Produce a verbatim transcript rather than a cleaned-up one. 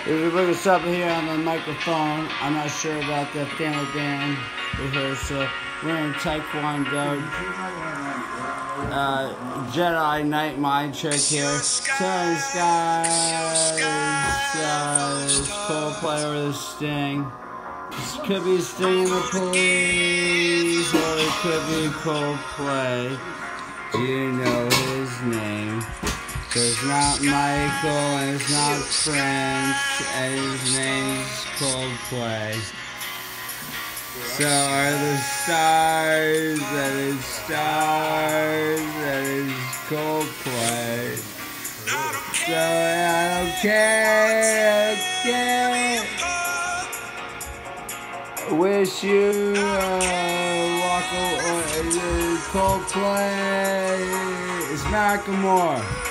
There's a little Suppah here on the microphone. I'm not sure about the family band rehearsal. We're in Taekwondo. Uh, Jedi Knight mind trick here. Sun skies. Uh, Coldplay or the Sting. This could be Sting and the Police, or it could be Coldplay. Do you know his name? It's not Michael, and it's not French, and his name's Coldplay. So are the stars, that is stars, that is Coldplay. So I don't care, I don't care. Wish you uh, walk away, Coldplay. It's Macklemore.